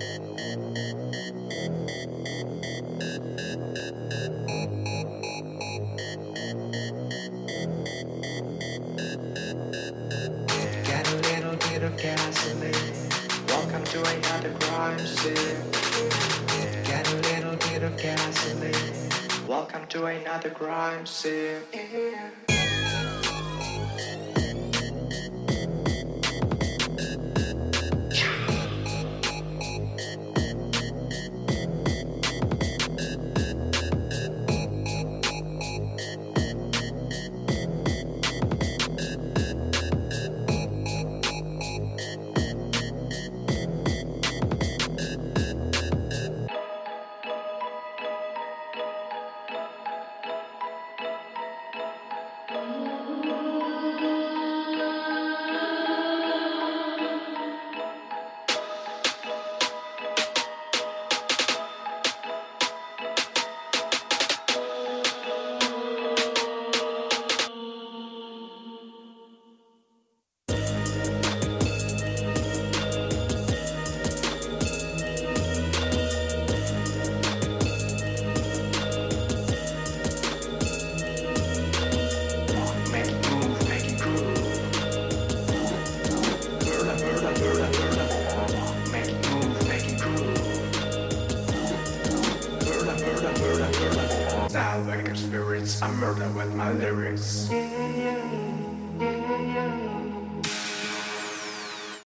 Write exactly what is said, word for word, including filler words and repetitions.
Get a little bit of gasoline. Welcome to another crime scene. Get a little bit of gasoline. Welcome to another crime scene. Now like spirits, I murder with my lyrics. Yeah, yeah, yeah, yeah, yeah.